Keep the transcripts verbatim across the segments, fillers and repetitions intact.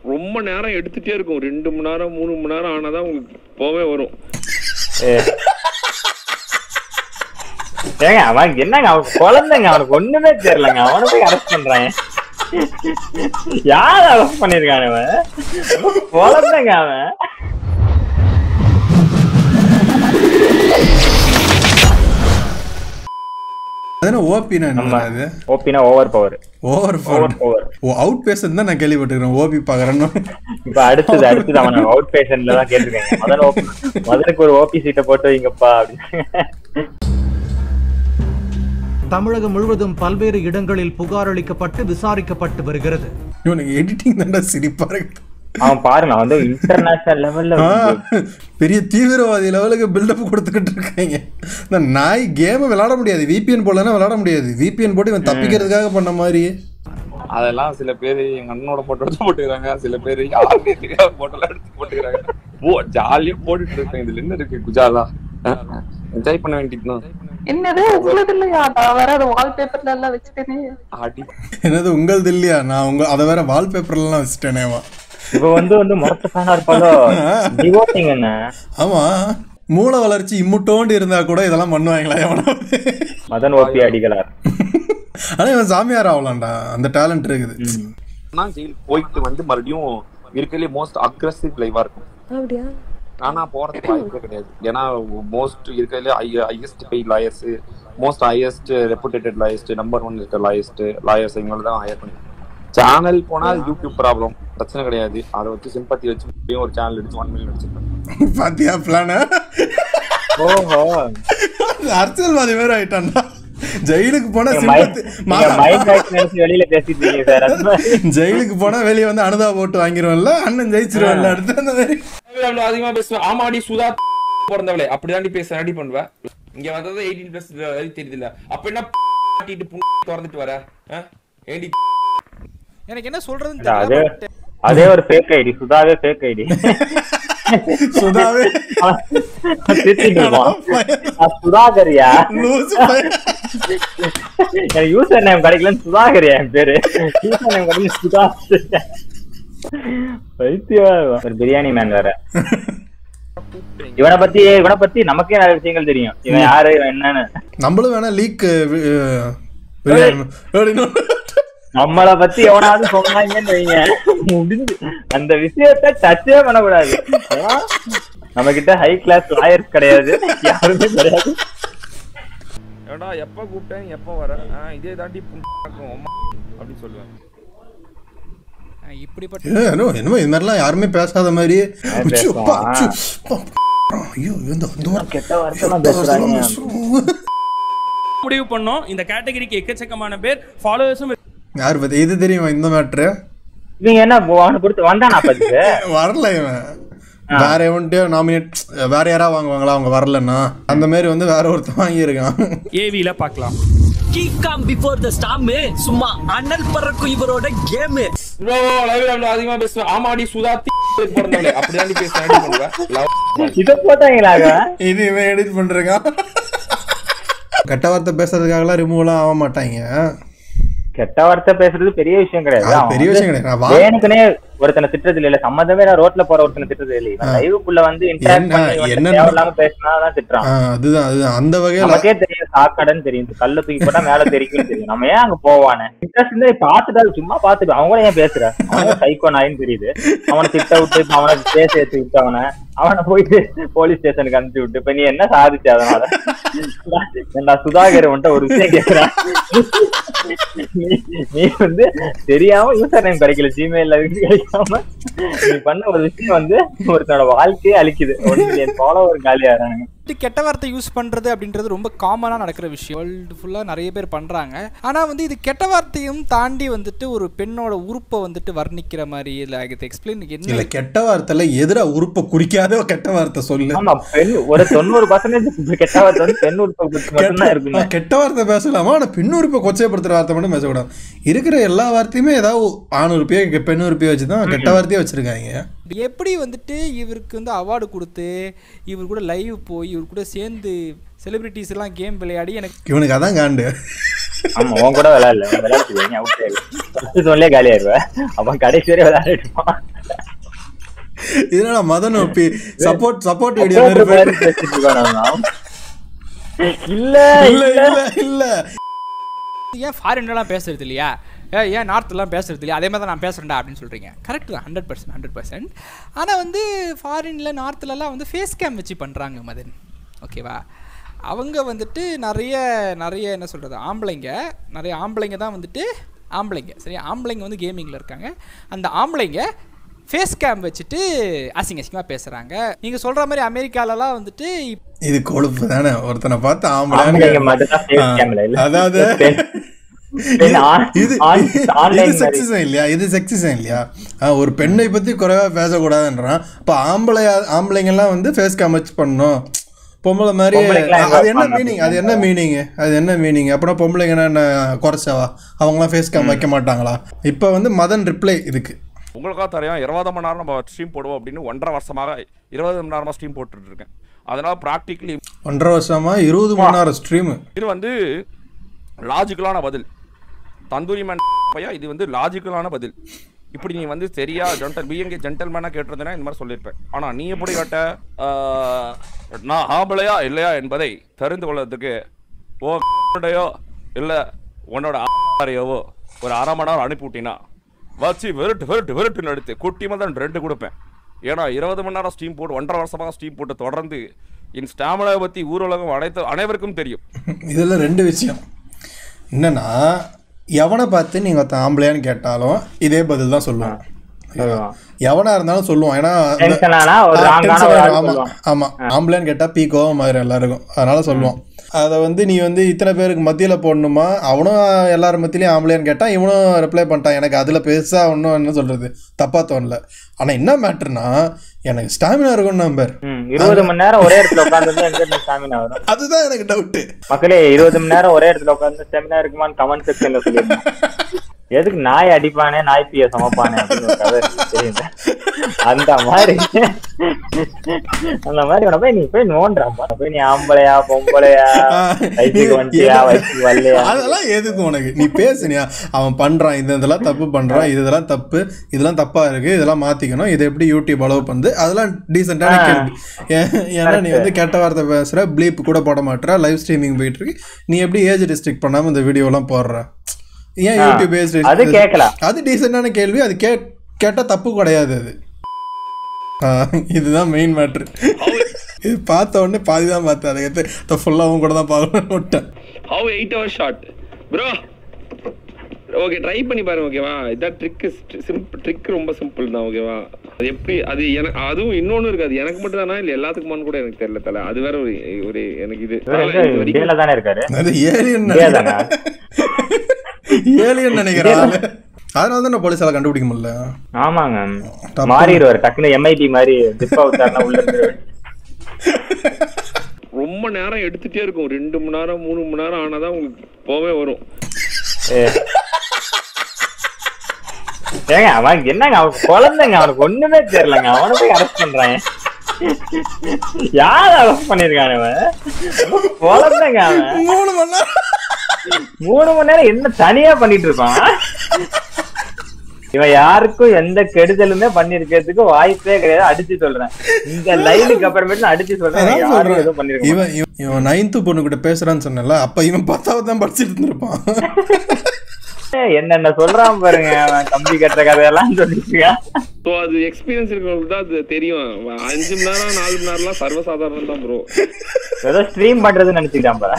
ரொம்ப நேரம் எடுத்துட்டே இருக்கும். ரெண்டு மணி நேரம் மூணு மணி நேரம் ஆனாதான் உங்களுக்கு போவே வரும். ஏங்க அவன் என்னங்க அவன் குழந்தைங்க, அவனுக்கு ஒண்ணுமே தெரியலங்க. அவனை போய் அரெஸ்ட் பண்றாங்க. யார் அரெஸ்ட் பண்ணிருக்கான் அவன்? குழந்தைங்க அவன். ஓபினா என்னது? ஓபினா ஓவர் பவர். Over power. ஓ அவுட் பேஷன் தான் நான் கேள்விப்பட்டிருக்கேன். ஓபி பாக்குறேன்னு. இப்ப அடுத்தது அடுத்தது அவன் அவுட் பேஷன்ல தான் கேட்டிருக்காங்க. முதல்ல முதலுக்கு ஒரு ஓபி சீட்டை போட்டு வைங்கப்பா அப்படின்னு. தமிழகம் முழுவதும் பல்வேறு இடங்களில் புகார் அளிக்கப்பட்டு விசாரிக்கப்பட்டு வருகிறது. இவனுக்கு எடிட்டிங் தான் சிரிப்பா இருக்கு. அவன் பாருங்க வந்து இன்டர்நேஷனல் லெவல்ல பெரிய தீவிரவாதி லெவலுக்கு பில்டப் கொடுத்துக்கிட்டு இருக்காங்க. இந்த நாய் கேம் விளையாட முடியாது, விபிஎன் போடலன்னா விளையாட முடியாது. விபிஎன் போட்டு இவன் தப்பிக்கிறதுக்காக பண்ண மாதிரி. அதெல்லாம் சில பேர் எங்க அண்ணனோட போட்டோ எடுத்து போட்டுக்கிறாங்க, சில பேர் யாருமே தெரியாத போட்டோலாம் எடுத்து போட்டுக்கிறாங்க. ஓ ஜாலியா போட்டுட்டு இருக்கேன். இதுல என்ன இருக்கு குஜாலா? என்ஜாய் பண்ண வேண்டியதுதான். என்னது உங்களது இல்லையா? நான் வேற அதை வால்பேப்பர்ல எல்லாம் வச்சுட்டேனே. என்னது உங்களது இல்லையா? நான் உங்க அதை வேற வால்பேப்பர்ல எல்லாம் வச்சுட்டேனேவா. இவ வந்து வந்து மொத்த ஃபேனா இருப்பாளோ. டிவோட்டிங் என்ன? ஆமா, மூளை வளர்ச்சி இம்முட்டோண்டு இருந்தா கூட இதெல்லாம் பண்ணுவாங்களா எவனாவது? மதன் ஓபி அடிகளார். ஆனா இவன் சாமியார் ஆகலாம்டா, அந்த டேலண்ட் இருக்குது. நான் ஜெயில் போயிட்டு வந்து மறுபடியும் இருக்கிறதுலே மோஸ்ட் அக்ரெசிவ் லைவா இருக்கும். அப்படியா? ஆனா போறதுக்கு வாய்ப்பே கிடையாது. ஏன்னா மோஸ்ட் இருக்கிறதுல highest paid lawyers, most highest reputed lawyers, number one இருக்க லாயர்ஸ்ட் லாயர்ஸ் இவங்களை தான் ஹையர் பண்ணி. சேனல் போனா யூடியூப் ப்ராப்ளம், பிரச்சனை கிடையாது. அதை வச்சு சிம்பத்தி வச்சு ஒரு சேனல் எடுத்து ஒன் மில்லியன் வச்சிருக்கேன். பாத்தியா பிளான? ஓஹோ, அரசியல்வாதி வேற ஆயிட்டான்டா. ஜெயிலுக்கு போனா வெளியில பேசிட்டு இருக்கீங்க சார். ஜெயிலுக்கு போனா வெளியே வந்து அனுதா போட்டு வாங்கிருவோம்ல, அண்ணன் ஜெயிச்சிருவான்ல. அடுத்து அந்த மாதிரி அதிகமா பேசுவேன். ஆமாடி சுதா பிறந்தவளே அப்படிதாண்டி பேச ரெடி பண்ணுவேன். இங்க வந்தது எயிட்டீன் பிளஸ் தெரியுது இல்ல. அப்ப என்ன திறந்துட்டு வர ஏடி? எனக்கு என்ன சொல்றதுன்னு தெரியல. அதே ஒரு ஃபேக் ஐடி. சுதாவே ஃபேக் ஐடி. சுதாவே சுதாகரியா? யூசர் நேம் கிடைக்கலன்னு சுதாகரியா என் பேரு. யூசர் நேம் கிடைக்கல சுதா. ஒரு பிரியாணி மேன் வேற. இவனை பத்தி இவனை பத்தி நமக்கே நிறைய விஷயங்கள் தெரியும். இவன் யாரு என்னன்னு நம்மளும் வேணா லீக் நம்மளை பத்தி எவனாவது சொன்னாங்கன்னு வைங்க, முடிஞ்சு. அந்த விஷயத்த டச்சே பண்ணக்கூடாது. நம்ம கிட்ட ஹை கிளாஸ் லாயர்ஸ் கிடையாது, யாருமே கிடையாது. ஏடா எப்ப கூப்பிட்டேன் எப்ப வர இதே தாண்டி அப்படின்னு சொல்லுவேன். இப்படிப்பட்ட என்னமோ இது மாதிரிலாம் யாருமே பேசாத மாதிரி முடிவு பண்ணோம். இந்த கேட்டகரிக்கு எக்கச்சக்கமான பேர் ஃபாலோவர்ஸும். யாரு பத்தி இது தெரியுமா இந்த மேட்ரு? இவங்க என்ன கொடுத்து வந்தானா? வரல இவன். வேற எவன்ட்டே நாமினேட் வேற யாரா வாங்குவாங்களா? அவங்க வரலன்னா அந்த மாதிரி வந்து வேற ஒருத்தன் வாங்கியிருக்கான். ஏவில பார்க்கலாம். கிக்காம் பிஃபோர் தி ஸ்டார்ம் சும்மா அனல் பறக்கும் இவரோட கேம். ப்ரோ லைவ்ல அதிகமா பேசுவேன். ஆமாடி சுதா பிறந்தவளே அப்படிதாண்டி பேச ரெடி பண்ணுவேன். இத போட்டாங்களா? இது இவன் எடிட் பண்றான். கெட்ட வார்த்தை பேசுறதுக்காகலாம் ரிமூவ்லாம் ஆக மாட்டாங்க. கெட்ட வார்த்தை பேசுறது பெரிய விஷயம் கிடையாது. பெரிய விஷயம் கிடையாது. எனக்குனே ஒருத்தனை திட்டது இல்ல, சம்மந்தமே நான் ரோட்ல போற ஒருத்தனை திட்டது இல்ல. லைவுக்குள்ள வந்து இன்டராக்ட் பேசினாதான் திட்டுறான். அதுதான் அதுதான் அந்த வகையில நமக்கே தெரியும். சாக்கடைன்னு தெரியும், கல்ல தூக்கி போட்டா மேல தெரிக்கும் தெரியும். நம்ம ஏன் அங்க போவானே? இன்ட்ரெஸ்ட் பாத்துட்டா சும்மா பாத்துட்டு அவங்க ஏன் பேசுற? அவன் சைக்கோ நாயின்னு தெரியுது. அவனை திட்ட விட்டு அவனை பேச ஏற்றி விட்டு அவனை அவனை போயிட்டு போலீஸ் ஸ்டேஷனுக்கு அனுப்பிச்சு விட்டு இப்ப நீ என்ன சாதிச்சு? அதனால நான் சுதாகர் வந்துட்ட ஒரு விஷயம் கேட்கிறேன். நீ வந்து தெரியாம யூசர் நேம் கிடைக்கல, ஜிமெயில்ல கிடைக்காம நீ பண்ண ஒரு விஷயம் வந்து ஒருத்தனோட வாழ்க்கையே அழிக்குது. என் ஃபாலோவர் காலியாகிறாங்க. கெட்ட வார்த்தை யூஸ் பண்றது அப்படின்றது ரொம்ப காமனா நடக்கிற விஷயம். வேர்ல்டு ஃபுல்லா நிறைய பேர் பண்றாங்க. ஆனா வந்து இது கெட்ட வார்த்தையும் தாண்டி வந்துட்டு ஒரு பெண்ணோட உறுப்பை வந்துட்டு வர்ணிக்கிற மாதிரி இல்ல. இது எக்ஸ்பிளைன் என்ன? கெட்ட வார்த்தைல எதிரா உறுப்பை குறிக்காத கெட்ட வார்த்தை சொல்லு. ஆமா, பெண் ஒரு தொண்ணூறு பர்சன்டேஜ் கெட்ட வார்த்தை வந்து பெண் உறுப்பை மட்டும்தான் இருக்கு. கெட்ட வார்த்தை பேசலாமா? ஆனா பெண் உறுப்பை கொச்சைப்படுத்துற வார்த்தை மட்டும் பேசக்கூடாது. இருக்கிற எல்லா வார்த்தையுமே ஏதாவது ஆண் உறுப்பியோ பெண் உறுப்பியோ வச்சுதான் கெட்ட வார்த்தையே வச்சிருக்காங்க. எப்படி வந்துட்டு இவருக்கு வந்து அவார்டு கொடுத்து இவர் கூட லைவ் போய் இவர் கூட சேர்ந்து செலிபிரிட்டிஸ் எல்லாம் கேம் விளையாடி எனக்கு இவனுக்கு அதான் காண்டு. ஆமா, அவன் கூட விளையாடல, விளையாடுவீங்க அவுட் ஆயிடுவேன், காலி ஆயிடுவேன். அவன் கடைசி வரை விளையாடிடுவான். இதனால Madan OP support support video இல்ல இல்ல இல்ல இல்ல ஏன் ஃபாரின்லாம் பேசுறது இல்லையா, ஏன் ஏன் நார்த்லாம் பேசுறது இல்லையா, அதே மாதிரி தான் நான் பேசுகிறேன்டா அப்படின்னு சொல்கிறீங்க. கரெக்ட் தான், ஹண்ட்ரட் பர்சன்ட் ஹண்ட்ரட் பர்சன்ட் ஆனால் வந்து ஃபாரினில் நார்த்லலாம் வந்து ஃபேஸ் கேம் வச்சு பண்ணுறாங்க மதன், ஓகேவா? அவங்க வந்துட்டு நிறைய நிறைய என்ன சொல்கிறது, ஆம்பளைங்க நிறைய ஆம்பளைங்க தான் வந்துட்டு ஆம்பளைங்க சரி ஆம்பளைங்க வந்து கேமிங்கில் இருக்காங்க. அந்த ஆம்பளைங்க ஃபேஸ் கேம் வச்சுட்டு அசிங்க அசிங்கமாக பேசுகிறாங்க. நீங்கள் சொல்கிற மாதிரி அமெரிக்காலலாம் வந்துட்டு இது கொழுப்பு தானே, ஒருத்தனை பார்த்து ஆம்பளை அதாவது இது செக்ஸிசம் இல்லையா, இது செக்ஸிசம் இல்லையா? ஒரு பெண்ணை பத்தி குறைவா பேசக்கூடாதுன்றான். இப்போ ஆம்பளை ஆம்பளைங்கெல்லாம் வந்து ஃபேஸ் கேம் வச்சு பண்ணணும், பொம்பளை மாதிரி. அது என்ன மீனிங், அது என்ன மீனிங், அது என்ன மீனிங்? அப்படின்னா பொம்பளைங்கன்னா என்ன குறைச்சாவா? அவங்களாம் ஃபேஸ் கேம் வைக்க மாட்டாங்களா? இப்போ வந்து மதன் ரிப்ளை இதுக்கு உங்களுக்காக தெரியும் இருபது மணி நேரம் நம்ம ஸ்ட்ரீம் போடுவோம் அப்படின்னு ஒன்றரை வருஷமாக இருபது மணி நேரமாக ஸ்ட்ரீம் போட்டுட்டு இருக்கேன். அதனால ப்ராக்டிகலி ஒன்றரை வருஷமா இருபது மணி நேரம் ஸ்ட்ரீம். இது வந்து லாஜிக்கலான பதில் தந்தூரி மேன் பையா, இது வந்து லாஜிக்கலான பதில். இப்படி நீ வந்து சரியா ஜென்டல் பிஎங்கே ஜென்டல்மேனாக கேட்டிருந்தேன்னா இந்த மாதிரி சொல்லியிருப்பேன். ஆனால் நீ எப்படி கேட்ட நான் ஆம்பளையா இல்லையா என்பதை தெரிந்து கொள்வதற்கு ஓடையோ இல்லை உன்னோட ஆரையோவோ ஒரு அரை மணி நேரம் அனுப்பிவிட்டினா வச்சு வெறுட்டு வெறுட்டு வெறுட்டுன்னு எடுத்து குட்டிமா தான் ரெண்டு கொடுப்பேன். ஏன்னா இருபது மணி நேரம் ஸ்டீம் போட்டு ஒன்றரை வருஷமாக ஸ்டீம் போட்டு தொடர்ந்து என் ஸ்டாமினாவை பற்றி ஊரலகம் அனைத்து அனைவருக்கும் தெரியும். இதில் ரெண்டு விஷயம் என்னன்னா, எவனை பார்த்து நீங்கள் ஒருத்தன் ஆம்பளையான்னு கேட்டாலும் இதே பதில் தான் சொல்லுவான். எவனா இருந்தாலும் சொல்லுவான். ஏன்னா ஆமா ஆம்பளைன்னு கேட்டா பீ கோவம் மாதிரி எல்லாருக்கும், அதனால சொல்லுவான். அதை வந்து நீ வந்து இத்தனை பேருக்கு மத்தியில் போடணுமா, அவனும் எல்லாரும் மத்தியிலையும் ஆம்பளையான்னு கேட்டான், இவனும் ரிப்ளை பண்ணிட்டான். எனக்கு அதில் பெருசாக ஒன்றும் என்ன சொல்றது தப்பா தோணல. ஆனால் என்ன மேட்டர்னா எனக்கு ஸ்டாமினா இருக்கும் நம்பர் இருபது மணி நேரம் ஒரே இடத்துல உட்காந்து ஸ்டாமினா வரும். அதுதான் எனக்கு டவுட். மக்களே இருபது மணி நேரம் ஒரே இடத்துல உட்காந்து ஸ்டாமினா இருக்குமான்னு கமெண்ட் செக்ஷன்ல சொல்லிருந்தேன். எதுக்கு நாய் அடிப்பானே நாய் பிய சமைப்பானே அப்படின்னு கதை தெரியுங்க. அந்த மாதிரி அந்த மாதிரி உன போய் நீ போய் நோன்றாப்பா, போய் நீ ஆம்பளையா பொம்பளையா வயசுக்கு வந்துயா வயசுக்கு வரலையா அதெல்லாம் எதுக்கு உனக்கு? நீ பேசுனியா அவன் பண்றான், இது இதெல்லாம் தப்பு பண்றான், இது இதெல்லாம் தப்பு, இதெல்லாம் தப்பா இருக்கு, இதெல்லாம் மாத்திக்கணும், இதை எப்படி யூடியூப் அலோவ் பண்ணுது, அதெல்லாம் டீசென்டான கேள்வி. ஏன்னா நீ வந்து கெட்ட வார்த்தை பேசுற, ப்ளீப் கூட போட மாட்டேற, லைவ் ஸ்ட்ரீமிங் போயிட்டு இருக்கு, நீ எப்படி ஏஜ் ரெஸ்ட்ரிக்ட் பண்ணாம இந்த வீடியோ எல்லாம் போடுற? ஏன் யூடியூப் பேஸ்ட்? அது கேட்கலாம், அது டீசென்டான கேள்வி, அது கே கேட்டா தப்பு கிடையாது. அது இதுதான் மெயின் மேட்ரு. இது பார்த்த உடனே பாதி தான் பார்த்தேன், அதை எடுத்து ஃபுல்லாகவும் கூட தான் பார்க்கணும்னு விட்டேன். How eight hour shot bro, okay try பண்ணி பாருங்க ஓகேவா? இதான் ட்ரிக், சிம்பிள் ட்ரிக், ரொம்ப சிம்பிள் தான் ஓகேவா? அது எப்படி அது எனக்கு அதுவும் இன்னொன்று இருக்காது, எனக்கு மட்டும் தானா இல்லை எல்லாத்துக்குமான்னு கூட எனக்கு தெரியல தலை. அது வேற ஒரு ஒரு எனக்கு இது தானே இருக்காரு, அது ஏலியன் ஏலியன் நினைக்கிறேன். அதனால தான் போலீஸால கண்டுபிடிக்க முடியல. ஆமாங்க, மாறிடுவார் டக்குனு எம்ஐபி மாதிரி டிப் அவுட்டார்னா உள்ள இருந்து ரொம்ப நேரம் எடுத்துட்டே இருக்கும், ரெண்டு மணி நேரம் மூணு மணி நேரம் ஆனாதான் உங்களுக்கு போவே வரும். ஏங்க அவன் என்னங்க, அவன் குழந்தைங்க, அவனுக்கு ஒண்ணுமே தெரியலங்க, அவனை போய் அரெஸ்ட் பண்றாங்க. யார் அரெஸ்ட் பண்ணிருக்கானு? அவன் குழந்தைங்க, அவன் மூணு மணி நேரம் மூணு மணி நேரம் என்ன தனியா பண்ணிட்டு இருப்பான்? இவன் யாருக்கும் எந்த கெடுதலுமே பண்ணிருக்கிறதுக்கு வாய்ப்பே கிடையாது. அடிச்சு சொல்றேன், இந்த லைனுக்கு அப்புறமேட்டு அடிச்சு சொல்றேன், யாரும் எதுவும் பண்ணிருக்க. இவன் இவன் நைன்த் பொண்ணு கிட்ட பேசுறான்னு சொன்னல, அப்ப இவன் பத்தாவது தான் படிச்சுட்டு இருந்திருப்பான். என்னென்ன சொல்றான் பாருங்க, கம்பி கட்டுற கதையெல்லாம் சொல்லிட்டு. அது எக்ஸ்பீரியன்ஸ் இருக்கிறவங்களுக்கு தான் அது தெரியும். அஞ்சு மணி நேரம் நாலு மணி நேரம்லாம் சர்வசாதாரணம் தான் ப்ரோ. ஏதோ ஸ்ட்ரீம் பண்றதுன்னு நினைச்சுக்கிட்டான் பாரு.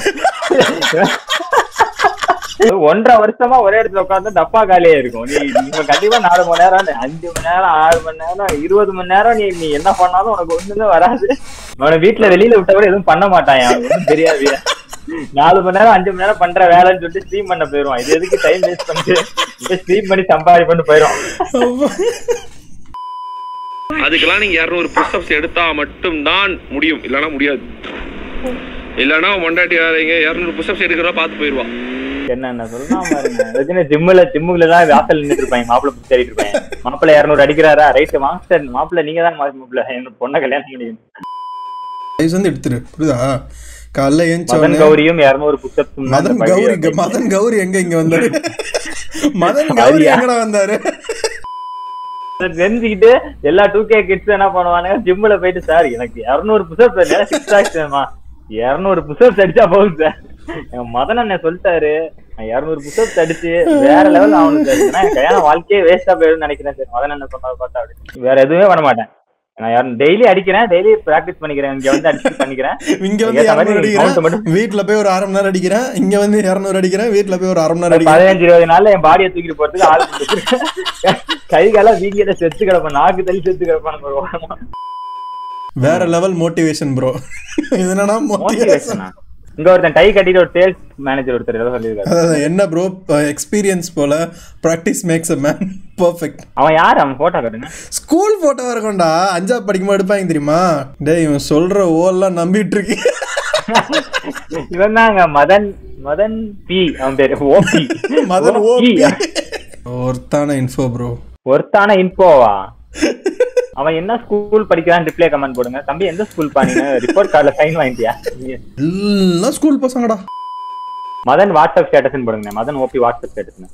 ஒன்றரை வருஷமா ஒரே இடத்துல உட்காந்து டப்பா காலியா இருக்கும். நீ இப்ப கண்டிப்பா நாலு மணி நேரம், அஞ்சு மணி நேரம், ஆறு மணி நேரம், இருபது மணி நேரம் நீ நீ என்ன பண்ணாலும் உனக்கு ஒண்ணுமே வராது. அவனை வீட்டுல வெளியில விட்ட கூட எதுவும் பண்ண மாட்டான், அவனுக்கு ஒன்றும் தெரியாது. நாலு மணி நேரம் அஞ்சு மணி நேரம் பண்ற வேலைன்னு சொல்லிட்டு ஸ்ட்ரீம் பண்ண போயிருவான். இது எதுக்கு டைம் வேஸ்ட் பண்ணிட்டு ஸ்ட்ரீம் பண்ணி சம்பாதி பண்ணி போயிடும். அதுக்கெல்லாம் நீங்க இருநூறு புஷ்அப்ஸ் எடுத்தா மட்டும்தான் முடியும், இல்லைன்னா முடியாது. இல்லைன்னா மொண்டாட்டி வேறீங்க இருநூறு புஷ்அப்ஸ் எடுக்கிறா பார்த்து போயிடுவான். என்னென்ன சொல்லலாம் பாருங்க, ஜிம்முல ஜிம்முல தான் வாசல் நின்றுட்டு இருப்பாங்க, மாப்பிள்ள புடிச்சு தேடிட்டு இருப்பாங்க. மாப்பிள்ள இருநூறு அடிக்கிறாரா, ரைட்டு மாஸ்டர் மாப்பிள்ள நீங்க தான் மாப்பிள்ள என்ன பொண்ணை கல்யாணம் பண்ணிக்கணும் வந்து எடுத்துரு, புரியுதா? காலைல மதன் கௌரியும் இருநூறு புஷ்அப்ஸ். மதன் கௌரி மதன் கௌரி எங்க இங்க வந்தாரு? மதன் கௌரி எங்கடா வந்தாரு? தெரிஞ்சுக்கிட்டு எல்லா டூ கே கிட்ஸ் என்ன பண்ணுவானுங்க ஜிம்ல போயிட்டு சார் எனக்கு இருநூறு புஷப்ஸ் சிக்ஸ் ஆக்ஸ்மா இருநூறு புஷப்ஸ் அடிச்சா போகுது சார் எங்க மதன் அண்ணன் சொல்லிட்டாரு இருநூறு புஷப்ஸ் அடிச்சு வேற லெவல் ஆகணும் சார் கல்யாண வாழ்க்கையே வேஸ்டா போயிடும்னு நினைக்கிறேன் சார் மதன் அண்ணன் சொன்னதை பார்த்தா அப்படி வேற எதுவுமே பண்ண மாட்டேன் நான் டெய்லி அடிக்கிறேன் டெய்லி பிராக்டிஸ் பண்ணிக்கிறேன் இங்க வந்து அடிச்சு பண்ணிக்கிறேன் இங்க வந்து வீட்டுல போய் ஒரு அரை மணி நேரம் அடிக்கிறேன் இங்க வந்து இருநூறு அடிக்கிறேன் வீட்டுல போய் ஒரு அரை மணி நேரம் பதினஞ்சு இருபது நாள்ல என் பாடியை தூக்கிட்டு போறதுக்கு ஆள் கை கால வீங்கிட்ட செத்து கிடப்பேன் நாக்கு தள்ளி செத்து கிடப்பான்னு வேற லெவல் மோட்டிவேஷன் ப்ரோ இது என்னன்னா மோட்டிவேஷனா இங்க ஒருத்தன் டை கட்டிட்டு ஒரு சேல்ஸ் மேனேஜர் ஒருத்தர் ஏதோ சொல்லியிருக்காரு என்ன ப்ரோ எக்ஸ்பீரியன்ஸ் போல practice makes a man perfect அவன் யார் அவன் போட்டோ காட்டுங்க ஸ்கூல் போட்டோ இருக்கோண்டா அஞ்சாவது படிக்கும்போது எடுப்பாங்க தெரியுமா டேய் இவன் சொல்ற ஓல்லாம் நம்பிட்டு இருக்கு இவன் தாங்க மதன் மதன் பி அவன் பேரு ஓபி மதன் ஓபி ஒருத்தான இன்ஃபோ ப்ரோ ஒருத்தான இன்ஃபோவா அவன் என்ன ஸ்கூல் படிக்கிறான்னு ரிப்ளை கமெண்ட் போடுங்க தம்பி எந்த ஸ்கூல் பானீங்க ரிப்போர்ட் கார்டுல சைன் வாங்கிட்டியா எல்லாம் ஸ்கூல் பசங்கடா மதன் வாட்ஸ்அப் ஸ்டேட்டஸ்னு போடுங்க Madan OP WhatsApp status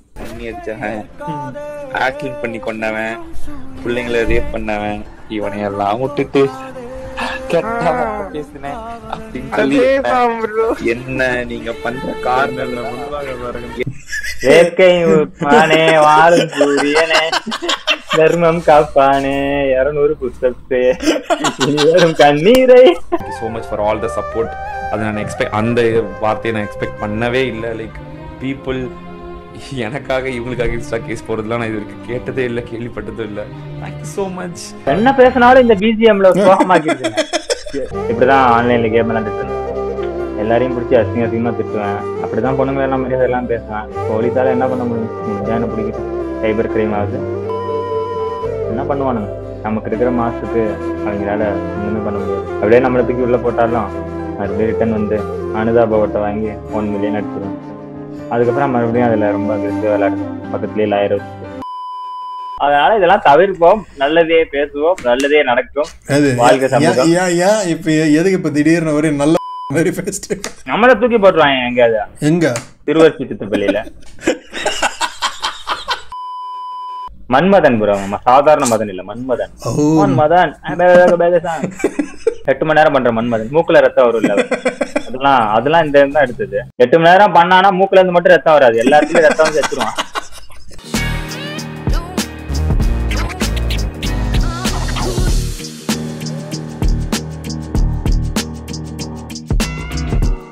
acting பண்ணி கொண்டவன் பிள்ளைங்களை ரேப் பண்ணவன் இவனை எல்லாம் விட்டுட்டு பேசினேன் அப்படின்னு சொல்லி என்ன நீங்க பண்ற காரணம் வேர்க்கை உட்பானே வாழும் சூரியனே தர்மம் காப்பானே இருநூறு புத்தப்ஸே வரும் கண்ணீரை so much for all the support அது நான் எக்ஸ்பெக்ட் அந்த வார்த்தையை நான் எக்ஸ்பெக்ட் பண்ணவே இல்லை லைக் பீப்புள் எனக்காக இவங்களுக்காக இன்ஸ்டா கேஸ் போறதுலாம் நான் இது வரைக்கும் கேட்டதே இல்லை கேள்விப்பட்டதும் இல்லை தேங்க்யூ ஸோ மச் என்ன பேசினாலும் இந்த பிஜிஎம்ல சோகமாக்கிடுங்க இப்படிதான் ஆன்லைன்ல கேம் விளையாண்டுட்டு இருந்தேன் எல்லாரையும் பிடிச்சி அசிங்க அசிங்கமா திட்டுவேன் அப்படிதான் பொண்ணுங்க எல்லாம் மாதிரி அதெல்லாம் பேசுவேன் போலீஸால என்ன பண்ண முடியும் ஜான பிடிக்கிட்டு சைபர் கிரைம் ஆகுது என்ன பண்ணுவானுங்க நமக்கு இருக்கிற மாசத்துக்கு அவங்களால ஒண்ணுமே பண்ண முடியாது அப்படியே நம்மளை தூக்கி உள்ள போட்டாலும் மறுபடியும் ரிட்டர்ன் வந்து அனுதாபவட்டை வாங்கி ஒன் மில்லியன் அடிச்சிடுவோம் அதுக்கப்புறம் மறுபடியும் அதுல ரொம்ப அக்ரெசிவா விளையாடுவோம் பக்கத்துலயே லாயர் வச்சு அதனால இதெல்லாம் தவிர்ப்போம் நல்லதே பேசுவோம் நல்லதே நடக்கும் வாழ்க்கை சமூகம் இப்ப எதுக்கு இப்ப திடீர்னு ஒரு நல்ல நம்மள தூக்கி போட்டுருவாங்க எங்கேயாவது எங்க திருவருத்தி சித்துப்பள்ளியில மன்மதன் ப்ரோ சாதாரண மதன் இல்ல மன்மதன் மன்மதன் எட்டு மணி நேரம் பண்ற மன்மதன் மூக்குல ரத்தம் வரும் இல்ல அதெல்லாம் அதெல்லாம் இந்த தான் எடுத்தது எட்டு மணி நேரம் பண்ணானா மூக்குல இருந்து மட்டும் ரத்தம் வராது எல்லாத்துலயும் ரத்தம் வந்து வச்சிருவான்